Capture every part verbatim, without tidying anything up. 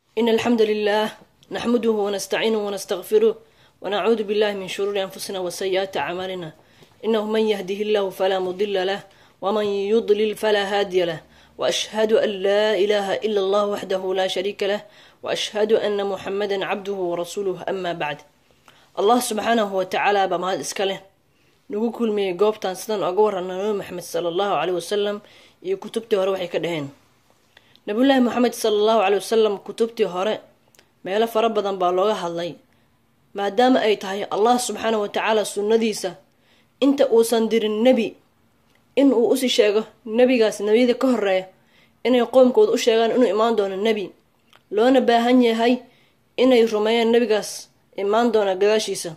إن الحمد لله نحمده ونستعينه ونستغفره ونعوذ بالله من شرور أنفسنا وسيئات أعمالنا إنه من يهده الله فلا مضل له ومن يضلل فلا هادي له وأشهد أن لا إله إلا الله وحده لا شريك له وأشهد أن محمدا عبده ورسوله أما بعد الله سبحانه وتعالى بمهاد إسكاله نقول كل مي قوبتان سدان أقور أن نبي محمد صلى الله عليه وسلم يكتبته روحي كدهين نبي الله محمد صلى الله عليه وسلم كتبته هراء ما يلا فربضا بالله الله ما دام أي تهي الله سبحانه وتعالى سنديسة أنت أوسندر النبي إن أوسي شيء النبي قاس النبي ذا كهرة إن يقوم كود أشياء إنه إيمان دون النبي لو أنا باهني هاي إن يرمي النبي قاس إيمان دون قداشيسة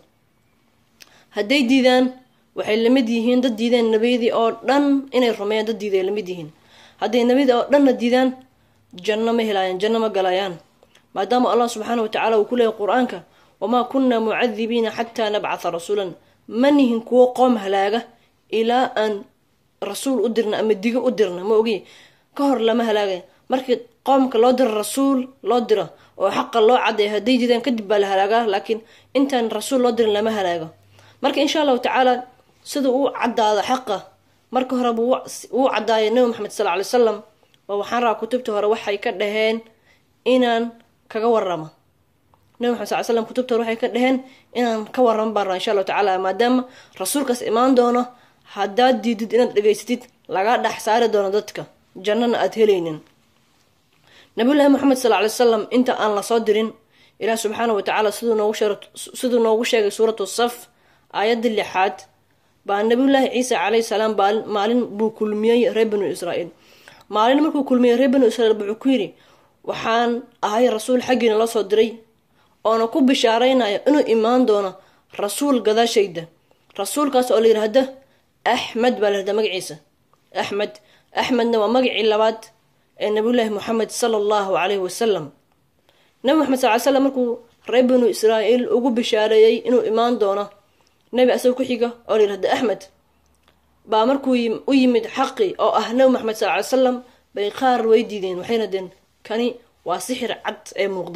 هدي ديدان waxay la mid yihiin dad diideen nabiyadii oo dhan inay rumeeyaan dad diiday la mid yihiin haday nabiyada oo dhan diidaan janno ma helayaan janno ma galayaan maadaama Allah subhanahu wa ta'ala uu ku leeyahay quraanka wama kunna mu'adhibina hatta nab'atha rasulan manihin kuwa qoom halaaga ila an rasuul u dirna ama diga u dirna ma ogi ka hor lama halaaga markii qoomka loo dir rasuul loo diro oo xaq loo caday haday diidaan kadib bal halaaga laakiin intaan rasuul loo dirin lama halaaga marka insha Allah ta'ala sida uu cadaada xaqa marka hore uu cadaayay nabi maxamed sallallahu alayhi wasallam waa waxaan raa kutubta hore waxay ka dhaheen inaan kaga warramo nabi maxamed sallallahu alayhi wasallam kutubta hore waxay ka dhaheen inaan ka warramo baan insha Allah ta'ala maadaama rasuulkaas imaan doono haddaad diidid inaad dhageysatid laga dhax saari doono dadka jannana aad helaynin nabi maxamed sallallahu alayhi wasallam inta aan la soo dirin ilaahay subhanahu wa ta'ala sidoo noogu sheegay sidoo noogu sheegay suuratu saf aayadda lixaad baa nabiyullaahi ciise calayhi salaam maalin buu kulmiyay reer banu israa'iil maalin markuu kulmiyay reer banu israa'iil buu ku yiri waxaan ahay rasuul xaqiina la soo diray oo ku bishaareynayo inuu imaan doono rasuul gadaashayda rasuulkaas oo la yiraahdo Ahmed baa la yiraahdaa magaciisa Ahmed Ahmedna waa magacii labaad ee nabiyullaahi Muhammad sallallahu alayhi wasallam nabi Muhammad sallallahu alayhi wasallam markuu reer banu israa'iil ugu bishaareeyay inuu imaan doono nabi asoo ku xiga oo yiraahdo Ahmed baa markuu u yimid xaqi oo ah nabi Muhammad sallallahu alayhi wasallam bay qaar weydiideen waxayna deen kani waa sixir cad ee muuqda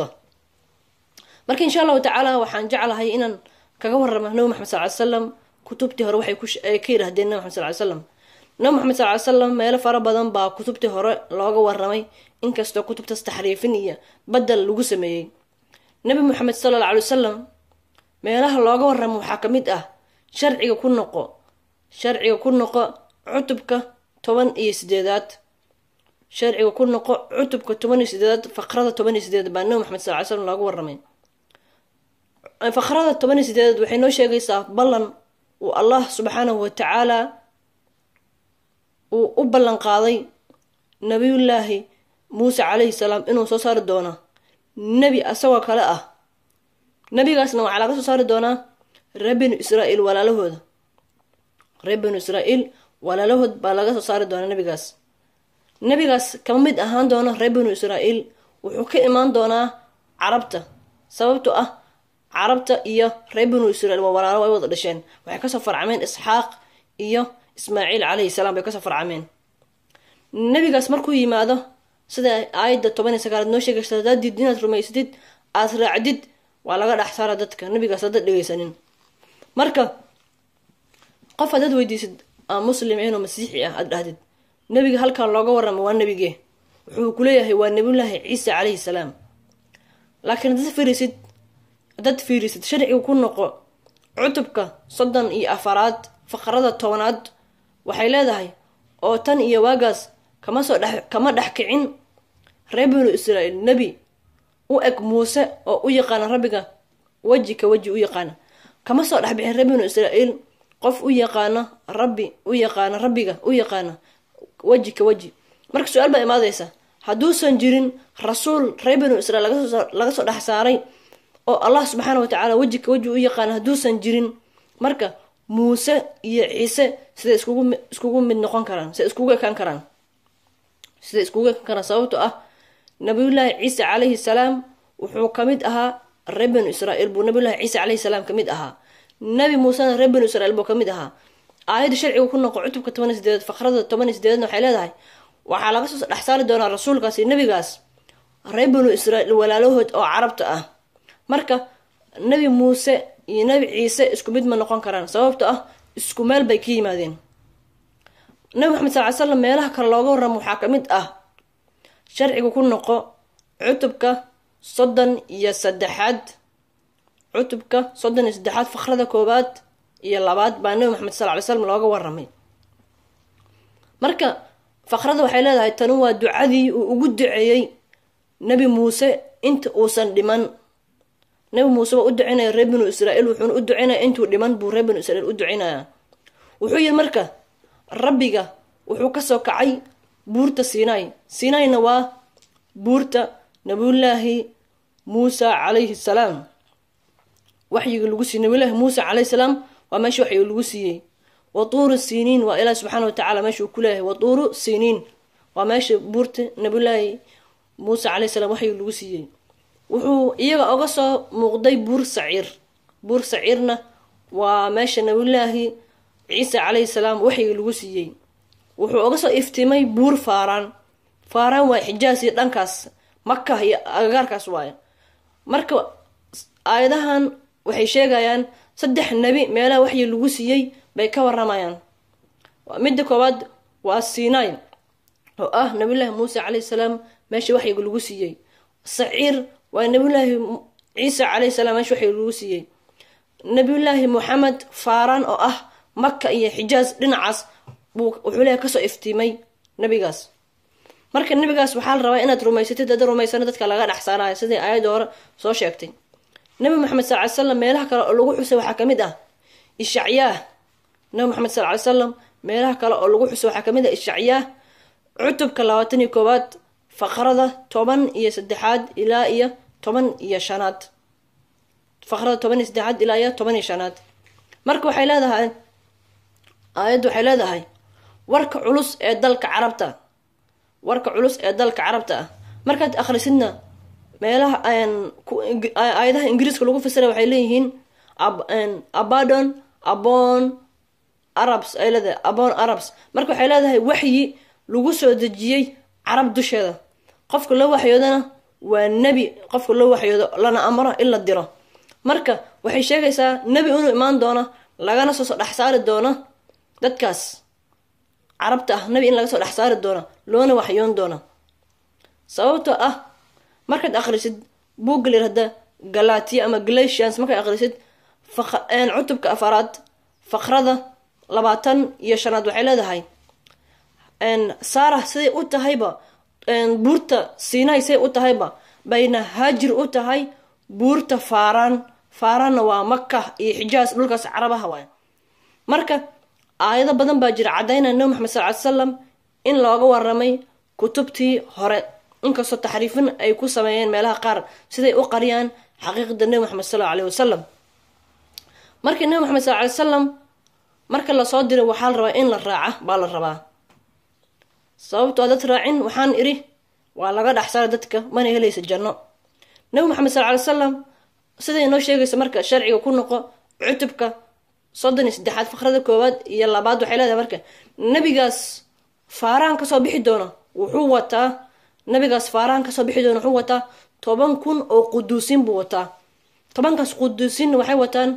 marka insha Allah ta'ala waxaan jeclahay inaan kaga warramo nabi Muhammad sallallahu alayhi wasallam kutubtii hore waxay ku ka yiraahdeen nabi Muhammad sallallahu alayhi wasallam nabi Muhammad sallallahu alayhi wasallam meel fara badan baa kutubtii hore looga warramay inkastoo kutubtaas taxriifin iyo badal lagu sameeyay nabi Muhammad sallallahu alayhi wasallam meelaha looga warramo waxa kamid ah sharciga ku noqo sharciga ku noqo cutubka toban iyo sideedaad sharciga ku noqo cutubka toban iyo sideedaad faqrada toban iyo sideed baa nabi Muhammad sallallahu alayhi wasallam looga warramay faqrada toban iyo sideed waxay noo sheegaysaa ballan uu Allah subhanahu wa ta'ala uu u ballan qaaday nabiyullaahi Muuse calayhi salaam inuu soo saari doono nabi asagoo kale ah nabigaasna waxa laga soo saari doonaa reer banu israa'iil walaalahooda reer banu israa'iil walaalahood baa laga soo saari doonaa nabigaas nabigaas kama mid ahaan doona reer banu israa'iil wuxuu ka imaan doonaa carabta sababtoo ah carabta iyo reer banu israa'iil waa walaalo way wada dhasheen waxay ka soo farcameen isxaaq iyo ismaaciil calayhi salaam bay ka soo farcameen nabigaas markuu yimaado sida aayadda toban iyo sagaal noo sheegaysa dadid inaad rumaysatid aad raacdid waa laga dhax saara dadka nabigaas dad dhageysanin marka qof dad weydiisid aan muslim iyo masiixi ah aad dhahdid nabiga halkan looga warramo waa nabige wuxuu ku leeyahay waa nabiyullaahi ciise calayhi salaam laakiin dad fiirisid dad fiirisid sharciga ku noqo cutubka soddon iyo afaraad faqrada tobanaad waxay leedahay oo tan iyo waagaas kama soo dhax kama dhax kicin reer banu israa'iil nabi u eg Muuse oo u yaqaan rabbiga waji ka waji u yaqaan kama soo dhaxbixin reer banu israa'iil qof u yaqaan rabbi u yaqaan rabbiga u yaqaan waji ka waji marka su'aal baa imaadaysa haduusan jirin rasuul reer banu israa'iil laga soo laga soo dhax saaray oo Allah subhanahu wa ta'ala waji ka waji u yaqaan haduusan jirin marka Muuse iyo Ciise sida iskugu iskugu mid noqon karaan sida iskugu ekaan karaan sida iskugu ekaan karaan sababtoo ah nabiyullaahi ciise calayhi salaam wuxuu kamid ahaa reer banu israa'iil buu nabiyullaahi ciise calayhi salaam kamid ahaa nabi muuse reer banu israa'iil buu kamid ahaa aayadda sharciga ku noqo cutubka toban iyo sideed faqrada toban iyo sideed waxay leedahay waxa laga soo dhaxsaari doonaa rasuulkaas iyo nabigaas reer banu israa'iil walaalahood oo carabta ah. marka nabi muuse iyo nabi ciise isku mid ma noqon karaan sababtoo ah isku meel bay ka yimaadeen. nabi maxamed sallallahu alayhi wasallam meelaha kale looga warramo waxaa ka mid ah sharciga ku noqo cutubka soddon iyo saddexaad cutubka soddon iyo saddexaad fakhrada koowaad iyo labaad baa nabi maxamed sallallahu alayhi wasallam looga warramay. marka fakhrada waxay leedahay tani waa ducadii uu ugu duceeyey nabi muuse inta uusan dhiman. nabi muuse waa u duceynaya reer banu israa'iil wuxuuna u duceynaya intuu dhiman buu reer banu israa'iil u duceynaya. wuxuu yidhi marka rabbiga wuxuu ka soo kacay buurta Sinai. Sinayna waa buurta nabiyullaahi Muusa calayhi salaam waxyiga lagu siiyey. nabiyullaahi Muusa calayhi salaam waa meesha waxyiga lagu siiyey. wa tuuru siniin waa ilaahi subxaanahu wa tacaala meesha uu ku leeyahay wa tuuru siniin waa meesha buurta nabiyullaahi Muusa calayhi salaam waxyiga lagu siiyey. wuxuu iyaga oga soo muuqday buur saciir. buur saciirna waa meesha nabiyullaahi ciise calayhi salaam waxyiga lagu siiyey. wuxuu oga soo iftiimay buur faaraan. faaraan waa xijaas iyo dhankaas maka iyo agagaarkaas waaye. marka aayadahan waxay sheegayaan saddex nebi meelaha waxyiga lagu siiyey bay ka waramayaan. midda koowaad waa Sinai oo ah nabiyullaahi Muuse calayhi salaam meesha waxyiga lagu siiyey. saciir waa nabiyullaahi ciise calayhi salaam meesha waxyiga lagu siiyey. nabiyullaahi Muxamed faaraan oo ah maka iyo xijaas dhinacaas buu wuxuu leeyahay kasoo iftiimay nabigaas. marka nabigaas waxaa la rabaa inaad rumaysatid dad rumaysana dadka laga dhaxsaanayo sidii aayadda hore soo sheegtay. nabi maxamed sallallahu alayhi wasallam meelaha kale oo lagu xusay waxaa kamid ah ishacyaah. nabi maxamed sallallahu alayhi wasallam meelaha kale oo lagu xusay waxaa kamid ah ishacyaah cutubka labaatan iyo koowaad faqrada toban iyo saddexaad ilaa iyo toban iyo shanaad. faqrada toban iyo saddexaad ilaa iyo toban iyo shanaad. marka waxay leedahay aayaddu waxay leedahay warka culus ee dalka carabta warka culus ee dalka carabta ah. markaad akhrisidna meelaha aayadaha ingiriiska lagu fasiray waxay leeyihiin abadon abon arabs ay leedahay abon arabs. marka waxay leedahay waxyi lagu soo dejiyey carab dusheeda. qofka loo waxyoodana waa nebi qofka loo waxyoodo lana amro in la diro. marka waxay sheegaysaa nebi inuu imaan doono lagana soo dhex saari doono dadkaas carabta ah. nebi in laga soo dhex saari doono loona waxyoon doono. sababtoo ah markaad akhrisid buugga la yirahda Galatiya ama Galatians markaad akhrisid cutubka afaraad faqrada labaatan iyo shanaad waxay leedahay Saarah siday u tahayba buurta Sinai siday u tahayba bayna haajir u tahay buurta faaraan. faaraanna waa maka iyo xijaas dhulkaas carabaha waay. marka aayado badan baa jira cadaynaya nabi maxamed sallallahu alayhi wasallam in looga waramay kutubtii hore inkastoo taxriifin ay ku sameeyeen meelaha qaar siday u qariyaan xaqiiqada nabi maxamed sallallahu alayhi wasallam. marka nabi maxamed sallallahu alayhi wasallam marka la soo diray waxaa la rabaa in la raaca baa la rabaa. sababtoo dad raacin waxaan iri waa laga dhaxsara dadka mana helaysa janno. nabi maxamed sallallahu alayhi wasallam sida inoo sheegaysa marka sharciga ku noqo cutubka soddon iyo saddexaad faqrada koowaad iyo labaad waxay leedahay marka nabigaas faaraan kasoo bixi doono wuxuu wataa nabigaas faaraan kasoo bixi doono wuxuu wataa toban kun oo quduusin buu wataa. tobankaas quduusin waxay wataan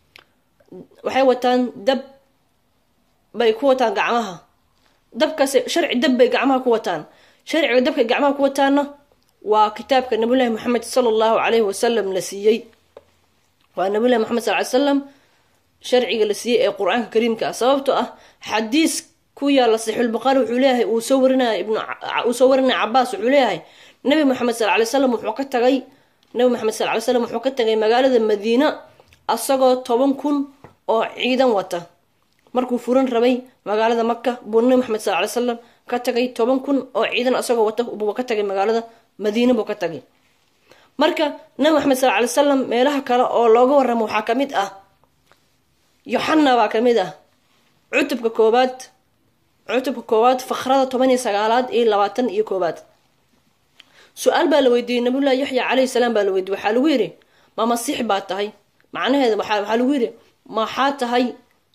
waxay wataan dab bay ku wataan gacmaha. dabkaas sharci dab bay gacmaha ku wataan. sharciga dabka gacmaha ku wataana waa kitaabka nabiyullaahi Muhammad sallallahu alayhi wasallam la siiyey. waa nabiyullaahi Muhammad sallallahu alayhi wasallam sharciga la siiyey ee quraanka kariimka ah. sababtoo ah xadiis ku yaala saxiix al-Bukhari wuxuu leeyahay uu soo warinay ibn uu soo warinay Abbas wuxuu leeyahay nabi Muhammad sallallahu alayhi wasallam wuxuu ka tagay nabi Muhammad sallallahu alayhi wasallam wuxuu ka tagay magaalada Madiina asagoo toban kun oo ciidan wata. markuu furan rabay magaalada Makka buu nabi Muhammad sallallahu alayhi wasallam ka tagay toban kun oo ciidan asagoo wata buu ka tagay magaalada Madiina buu ka tagay. marka nabi Muhammad sallallahu alayhi wasallam meelaha kale oo looga warramo waxaa kamid ah Yohanna baa kamid ah cutubka koowaad cutubka koowaad faqrada toban iyo sagaalaad iyo labaatan iyo koowaad. su-aal baa la weydiiyey nabiyullaahi Yaxya calayhi salaam baa la weydiiyey waxaa lagu yidhi ma masiix baa tahay macnaheeda waxaa lagu yidhi maxaa tahay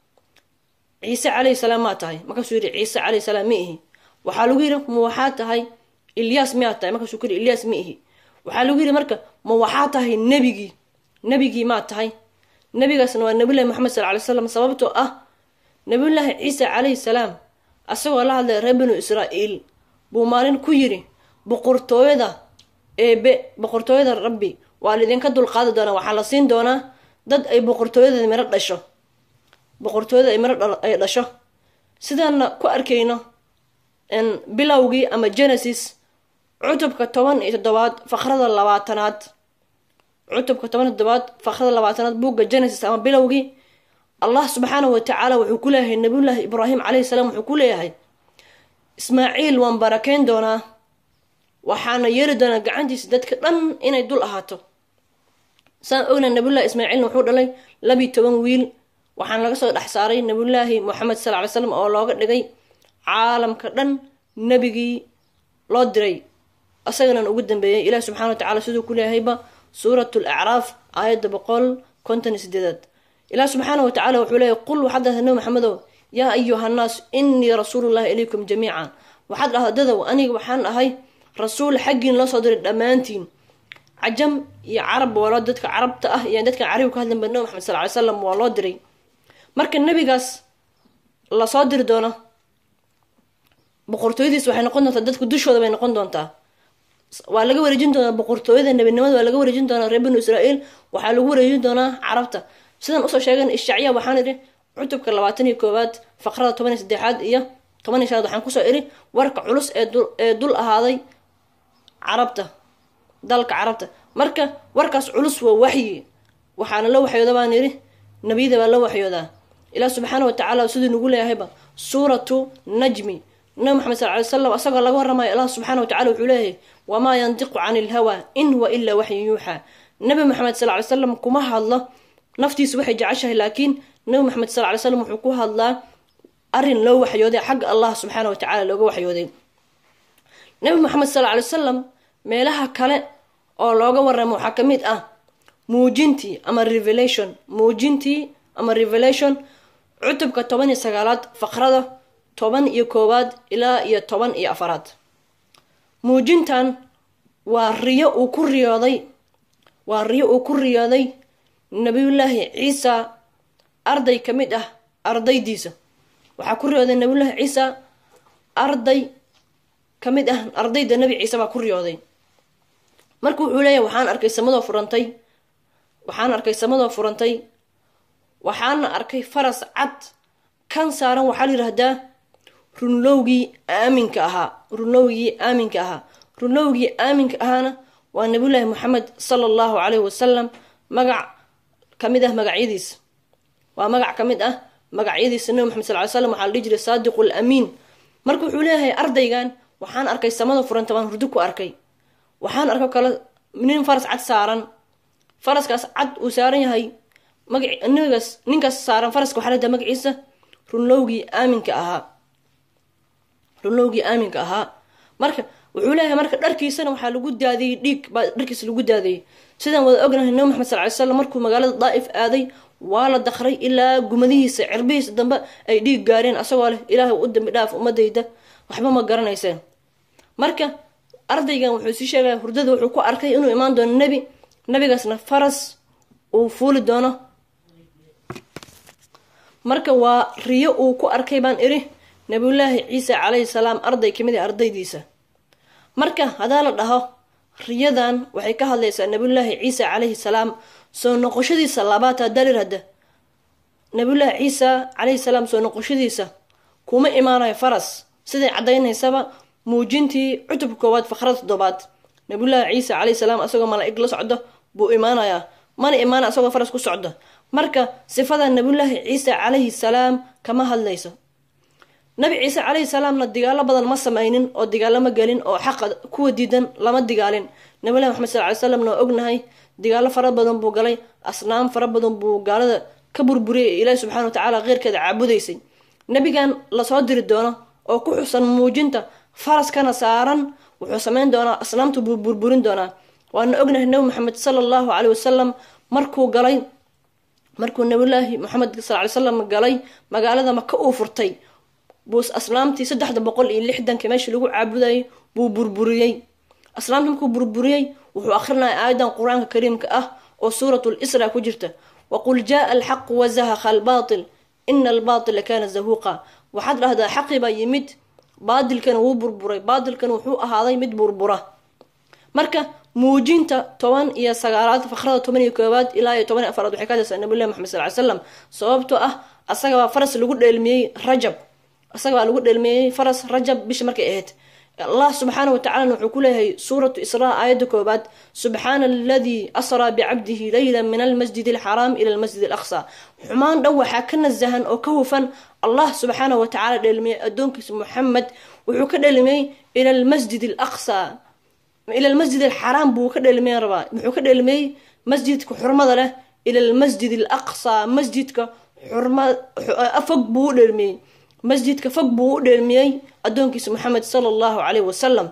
ciise calayhi salaam maa tahay markaasuu yidhi ciise calayhi salaam ma ihi. waxaa lagu yidhi ma waxaa tahay Ilyaas miyaa tahay markaasuu ku yidhi Ilyaas ma ihi. waxaa lagu yidhi marka ma waxaa tahay nebigii nebigii maa tahay nebigaasna waa nabiyullahi maxamed sal alay slam sababtoo ah nabiyullaahi ciisa calayhi salaam asagoo la hadlay reer banu israa'iil buu maalin ku yidhi boqortooyada eebe boqortooyada rabbi waa laidinka dulqaadi doonaa waxaa la siin doonaa dad ay boqortooyada miro dhasho boqortooyada ay miro ay dhasho sidaana ku arkayno bilowgii ama genesis cutubka toban iyo toddobaad faqrada labaatanaad cutubka toban iyo toddobaad faqrada labaatanaad buugga genesis ama bilowgii allah subxaanahu watacaala wuxuu ku leeyahay nabiyullaahi ibraahim calayhi salaam wuxuu ku leeyahay ismaaciil waan barakeyn doonaa waxaana yeeri doonaa gacantiisa dadka dhan inay dul ahaato saan ogna nabiyullahi ismaaciilna wuxuu dhalay labiyi toban wiil waxaana laga soo dhex saaray nabiyullaahi moxamed sal alay slam oo looga dhigay caalamka dhan nebigii loo diray asagana ugu dambeeyay ilaah subxana watacaala siduu ku leeyahayba suurat lacraaf aayadda boqol konton iyo sideedaad ilaah subxaana watacaala wuxuu leeyahy qul waxaad dhahdaa nabi maxamedow yaa ayuha nnaas inii rasuulullahi ilaykum jamiican waxaad dhahdaa dadow aniga waxaan ahay rasuul xaggiin loo soo diray dhammaantiin cajam iyo carab waa dadka carabta ah iyo dadka carabi ka hadlan ba nabi maxamed sal alay slam waa loo diray marka nebigaas lasoo diri doono boqortooyadiis waxay noqon doontaa dadka dushooda bay noqon doontaa waa laga wareejin doonaa boqortooyada nebinimada waa laga wareejin doonaa reer banu israa'iil waxaa lagu wareejin doonaa carabta sidaan usoo sheegan ishacya waxaan idhi cutubka labaatan iyo koowaad faqrada toban iyo saddexaad iyo toban iyo shanaad waxaan kusoo idhi warka culus ee dul ee dul ahaaday carabta dalka carabta marka warkaas culus waa waxyi waxaana la waxyooda baan idhi nebiyada baa la waxyoodaa ilaah subxaana watacaala siduu nagu leeyahayba suuratu najmi nabi maxamed sal alay slam asagoo laga waramayo allah subxana watacala wuxuu leeyahay wamaa yantiqu cani ilhawa in huwa ilaa waxyu yuuxaa nabi maxamed sal alay slam kuma hadlo naftiisa waxay jeceshahay laakiin nabi maxamed sal alay slam wuxuu ku hadlaa arin loo waxyooday xagga allah subxaana watacaala looga waxyooday nabi maxamed sal alay salam meelaha kale oo looga waramo waxaa ka mid ah muujintii ama revelation muujintii ama revelation cutubka toban iyo sagaalaad faqrada toban iyo koowaad ilaa iyo toban iyo afaraad muujintan waa riyo uu ku riyooday waa riyo uu ku riyooday nabiyullaahi ciisa arday ka mid ah ardaydiisa waxaa ku riyooday nabiyullaahi ciisa arday ka mid ah ardayda nebi ciise baa ku riyooday marka wuxuu leeyahay waxaan arkay samadoo furantay waxaan arkay samadoo furantay waxaana arkay faras cad kan saaran waxaa la yidhaahdaa runlowgii aaminka ahaa runlowgii aaminka ahaa runlowgii aaminka ahaana waa nabiyullaahi moxamed sala allahu calayhi wasalam magac ka mid ah magacyadiisa waa magac ka mid ah magacyadiisa nabi maxamed sal ly slam waxaa la dhihi jiray saadiqu lamiin marka wuxuu leeyahay ardaygan waxaan arkay samada furanta waan hurdo ku arkay waxaan arko kale nin faras cad saaran faraskaas cad uu saaran yahay magac ninkaas ninkaas saaran faraska waxaa leedahay magaciisa runlowgii aaminka ahaa runlowgii aaminka ahaa marka wuxuu leeyahay marka dharkiisana waxaa lagu daadiyey dhiig baa dharkiisa lagu daadiyey sidaan wada ognahay nabi maxamed sal ly slam markuu magaalada daa'if aaday waa la dakray ilaa gumadihiisa cirbihiisa dambe ay dhiig gaareen asagoo leh ilaahay u dambi dhaaf ummadayda waxba ma garanayseen marka ardaygan wuxuu sii sheegaya hurdada wuxuu ku arkay inuu imaan doono nebi nebigaasna faras uu fuuli doono marka waa riyo uu ku arkay baan iri nabiyullaahi ciise calayhi salaam arday kamid a ardaydiisa marka hadaa la dhaho riyadan waxay ka hadlaysaa nabiyullaahi ciise calayhi salaam soo noqoshadiisa labaad dalir hadda nabiyullaahi ciise calayhi salaam soo noqoshadiisa kuma imaanayo faras siday cadaynaysaba muujintii cutubka koowaad faqrada toddobaad nabiyullaahi ciise calayhi salaam asagoo malaa'ig la socdo buu imaanayaa mana imaana asagoo faras ku socdo marka sifada nabiyullaahi ciise calayhi salaam kama hadlayso nabi ciise calayhi salaamna digaalo badan ma samaynin oo digaalo ma gelin oo xaqa kuwa diidan lama digaalin nabiyullahi maxamed sal ly slamna waa ognahay digaalo fara badan buu galay asnaam fara badan buu gaalada ka burburiyay ilaahi subxana watacaala keyrkeeda caabudaysay nebigan lasoo diri doono oo ku xusan muujinta faraskana saaran wuxuu samayn doonaa asnaamta buu burburin doonaa waana ognahay nabi maxamed sala allahu caleyhi wasalam markuu galay markuu nabiyullaahi maxamed sal ly slam galay magaalada maka uu furtay buu aslaamtii saddexda boqol iyo lixdanka meesha lagu caabudayay buu burburiyey aslaamtii markuu burburiyey wuxuu akhrinayaa aayadan qur-aanka kariimka ah oo suuratu lisra ku jirta waqul jaaa alxaqu wazahaqa albaatil ina albaatila kaana zahuuqa waxaad dhahdaa xaqi baa yimid baadilkana wuu burburay baadilkana wuxuu ahaaday mid burbura marka muujinta toban iyo sagaalaad fakrada toban iyo koowaad ilaa iyo toban iyo afaraad waxay ka hadlaysaa nabiyullahi maxamed sal ly slam sababtoo ah asaga baa faras lagu dheelmiyey rajab asaga baa lagu dheelmiyey faras rajab bisha markay ahayd الله سبحانه وتعالى نحكولها سورة إسراء آية كوبات سبحان الذي أسرى بعبده ليلا من المسجد الحرام إلى المسجد الأقصى حمان دو حاكنا الزهن أو كوفا الله سبحانه وتعالى دلمي أدونك محمد وحكا دلمي إلى المسجد الأقصى إلى المسجد الحرام بوكا دلمي ربا وحكا دلمي مسجدك حرمة له إلى المسجد الأقصى مسجدك حرمة أفق بو دلمي مسجدك فوق بو دلميي أدونكيس محمد صلى الله عليه وسلم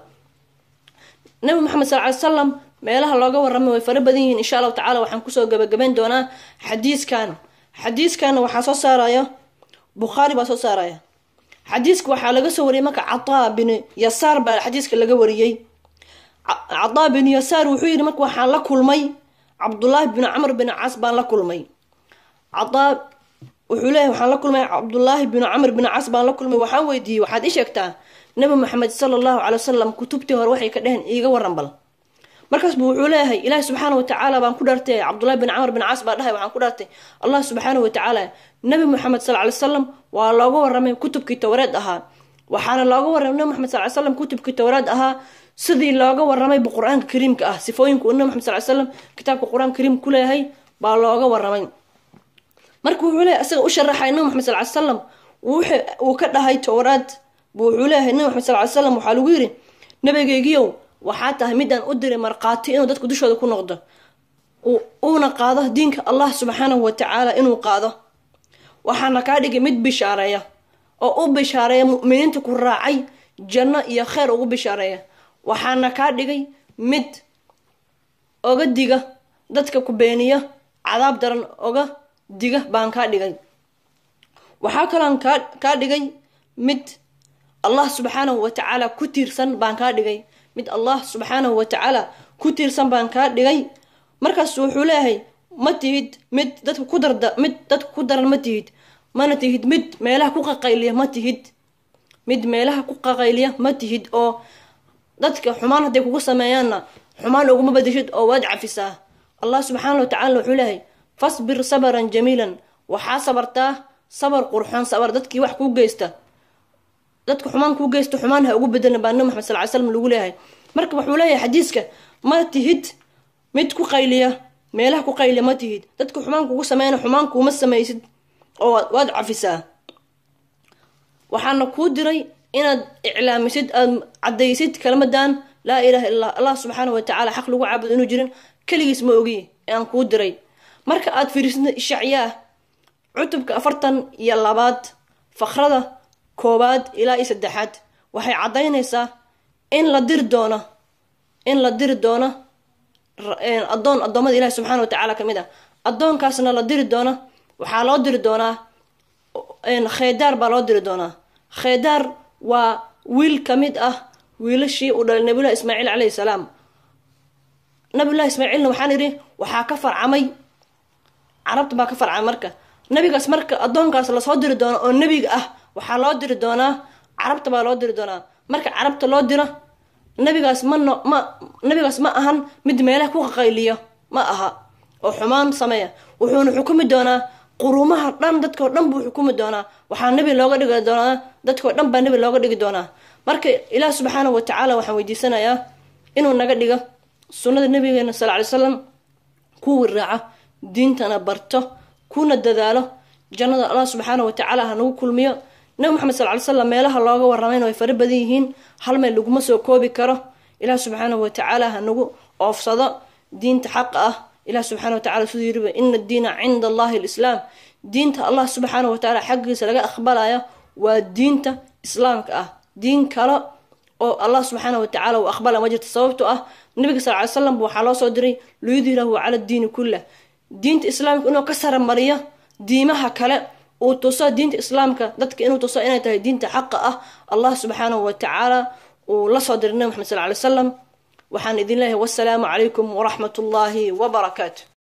نبي محمد صلى الله عليه وسلم meelaha looga warramay way fara badan yihiin insha Allah ta'ala waxaan ku soo gabagabeyn doonaa xadiiskan xadiiskan waxa soo saaraya Bukhari baa soo saaraya xadiiska waxa laga soo wariyay marka Ataa bin Yasaar baa xadiiska laga wariyay Ataa bin Yasaar wuxuu yiri marka waxaan la kulmay Abdullah bin Amr bin As baan la kulmay Ataa wuxuu leeyahay waxaan la kulmay Abdullah bin Amr bin As baan la kulmay waxaan weydiiyay waxaad ii sheegtaa Nabi Muhammad sallallahu alayhi wasallam kutubtii hore waxay ka dhaheen iiga waran bal markaas buu wuxuu leeyahay Ilaahay subhanahu wa ta'ala baan ku dhartay Abdullah bin Amr bin As baa dhahay waxaan ku dhartay Allah subhanahu wa ta'ala Nabi Muhammad sallallahu alayhi wasallam waa looga waramay kutubkii Tawreed ahaa waxaana looga waramay Nabi Muhammad sallallahu alayhi wasallam kutubkii Tawreed ahaa sidii looga waramay Qur'aanka Kariimka ah sifooyinka Nabi Muhammad sallallahu alayhi wasallam kitaabka Qur'aanka Kariim ku leeyahay baa looga waramay markuu wuxuu leeyahay asaga u sharaxay Nabi Muhammad sallallahu alayhi wasallam wuxuu uu ka dhahay Tawreed buu wuxuu leeyahay Nabi Muhammad sallallahu alayhi wasallam waxa lagu yiri nabigaygiyow waxaa tahay midaan u diray marqaati inuu dadku dushooda ku noqdo uuna qaado diinka Allah subhanahu wa ta'ala inuu qaado waxaana ka dhigay mid bishaareeya oo u bishaareeya mu'miniinta ku raacay janno iyo khayr ugu bishaareeya waxaana ka dhigay mid oga diga dadka ku beeniya cadaab daran oga diga baan ka dhigay waxa kalan ka ka dhigay mid Allah subhanahu wa ta'ala ku tiirsan baan ka dhigay mid Allah subhanahu wa ta'ala ku tiirsan baan ka dhigay markaas wuxuu leeyahay ma tihid mid dadku ku darda mid dadku ku daran ma tihid mana tihid mid meelaha ku qaqayliya ma tihid mid meelaha ku qaqayliya ma tihid oo dadka xumaan haday kugu sameeyaana xumaan ugu ma badashid oo waad cafisaa Allah subhanahu wa ta'ala wuxuu leeyahay fasbir sabran jamiilan waxa sabartaa sabar qurxan sabar dadkii wax ku geysta dadku xumaan ku geysto xumaan ha ugu bedelna baa Nabi Muhammad sallallahu alayhi wasallam lagu leeyahay marka wuxuu leeyahay xadiiska ma tihid mid ku qayliya meelaha ku qayliya ma tihid dadku xumaan kugu sameeyna xumaan kuma sameeysid oo waad cafisaa waxaana ku diray inaad iclaamisid aad cadaysid kalmadan la ilaaha illa Allah subhanahu wa ta'ala xaq lagu caabudo inuu jirin kaligiis ma ogi aan ku diray marka aad fiirisid ishacyaa cutubka afartan iyo labaad fakrada koobaad ilaa iyo saddexaad waxay cadaynaysaa in la dir doono in la dir doono adoon adoomada Ilaahay subhanahu wa ta'ala kamid ah adoonkaasna la diri doono waxaa loo diri doonaa in Khaydaar baa loo diri doonaa Khaydaar waa wiil kamid ah wiilashii u dhalay Nabi Ismaaciil alayhi salaam Nabi Ismaaciilna waxaan yiri waxaa ka farcamay carabta baa ka farcamay marka nabigaas marka adoonkaas la soo diri doono oo nabiga ah waxaa loo diri doonaa carabta baa loo diri doonaa marka carabta loo diro nabigaas ma ma nabigaas ma ahan mid meelaha ku qaqayliyo ma aha oo xumaan sameeya wuxuuna xukumi doonaa quruumaha dhan dadka dhan buu xukumi doonaa waxaa nabi looga dhigi doonaa dadka dhan baa nabi looga dhigi doonaa marka Ilaah subhanahu wa ta'ala waxaan weydiisanayaa inuu naga dhigo sunnada nabigeena sallallahu alayhi wasallam ku raaca diintana barto kuna dadaalo jannada Allah subhanahu wa ta'ala hanu kulmiyo Nabi Muhammad sallallahu alayhi wasallam meelaha looga waramayna way fara badan yihiin hal meel lagu ma soo koobi karo Ilaah subhanahu wa ta'ala hanu oofsado diinta xaq ah Ilaah subhanahu wa ta'ala soo yiriba inna ad-diina 'inda Allah al-islam diinta Allah subhanahu wa ta'ala xaqiisa laga aqbalayo waa diinta islaamka ah diin kale oo Allah subhanahu wa ta'ala uu aqbala ma jirto sababtoo ah nabiga sallallahu alayhi wasallam waxa loo soo diray liyudhirahu 'ala ad-diin kullah diinta islaamka inuu ka sar mariyo diimaha kale oo tuso diinta islaamka dadka inuu tuso inay tahay diinta xaq ah Allah subhanahu wa ta'ala oo la soo diray Nabi Muhammad sallallahu alayhi wasallam waxaan idin leeyahay wassalaamu calaykum waraxmat ullaahi wabarakaatu.